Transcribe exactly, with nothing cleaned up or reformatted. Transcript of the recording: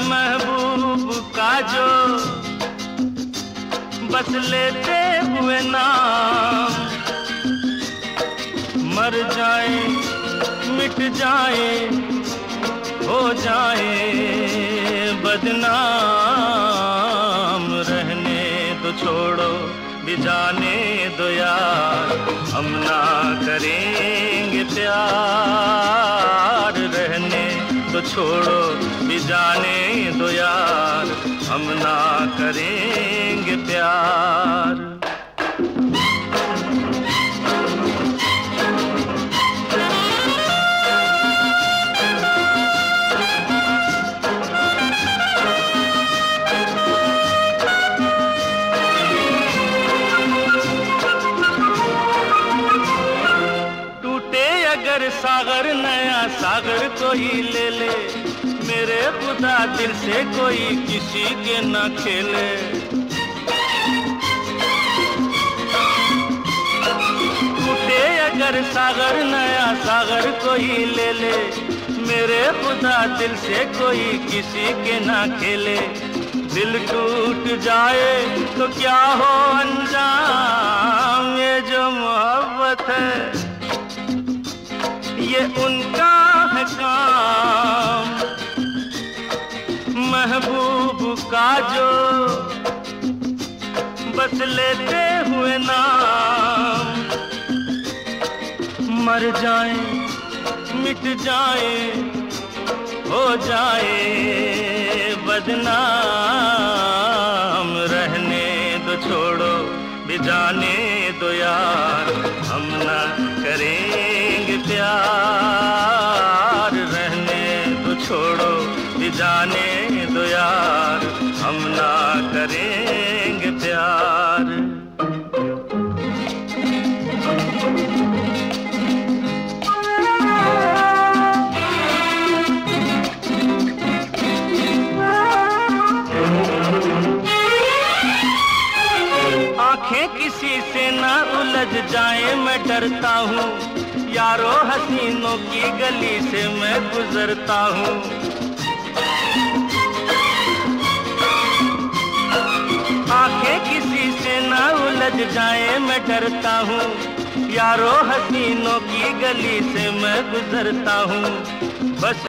महबूब का जो बस लेते हुए नाम मर जाए मिट जाए हो जाए बदनाम। रहने दो छोड़ो भी जाने दो यार, हम ना करेंगे प्यार। रहने दो छोड़ो भी जाने दो यार, हम ना करेंगे प्यार। अगर सागर नया सागर कोई ले ले, मेरे खुदा दिल से कोई किसी के न खेले। टूटे अगर सागर नया सागर कोई ले ले, मेरे खुदा दिल से कोई किसी के न खेले। दिल टूट जाए तो क्या हो अंजाम, ये जो मोहब्बत है ये उनका है काम। महबूब का जो बस लेते हुए नाम मर जाए मिट जाए हो जाए बदनाम। रहने दो छोड़ो भी जाने दो यार, हम ना करेंगे प्यार। रहने दो छोड़ो भी जाने दो यार, हम ना करेंगे प्यार। आंखें किसी से ना उलझ जाए मैं डरता हूँ, यारों हसीनों की गली से मैं गुजरता हूँ। आंखें किसी से ना उलझ जाए मैं डरता हूँ, यारों हसीनों की गली से मैं गुजरता हूँ। बस